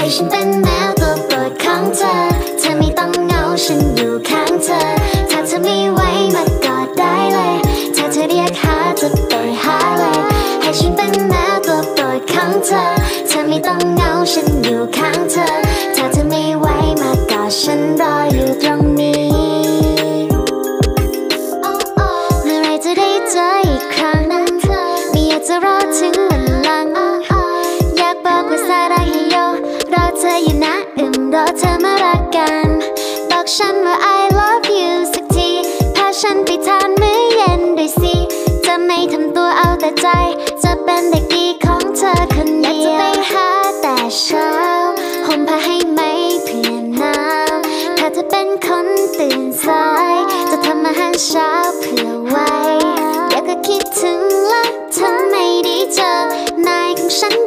ให้ฉันเป็นแมวตัวโปรดของเธอเธอไม่ต้องเหงาฉันอยู่ข้างเธอถ้าเธอไม่ไหวมากอดได้เลยถ้าเธอเรียกหาจะไปหาเลยให้ฉันเป็นแมวตัวโปรดของเธอเธอไม่ต้องเหงาฉันอยู่ข้างเธอถ้าเธอไม่ไหวมากอดฉันรออยู่ตรงนี้เมื่อไรจะได้เจออีกครั้งไม่อยากจะรอถึงวันหลังอยากบอกว่าซาดาฮิโยรอเธออยู่นะรอเธอมารักกันบอกฉันว่า I love you สักทีพาฉันไปทานมื้อเย็นด้วยสิจะไม่ทำตัวเอาแต่ใจจะเป็นเด็กดีของเธอคนเดียวอยากจะไปหาแต่เช้าห่มผ้าให้ไหมเพื่อนหนาวถ้าเธอเป็นคนตื่นสายจะทำอาหารเช้าเผื่อไว้อยากก็คิดถึงและเธอไม่ได้เจอนายของฉัน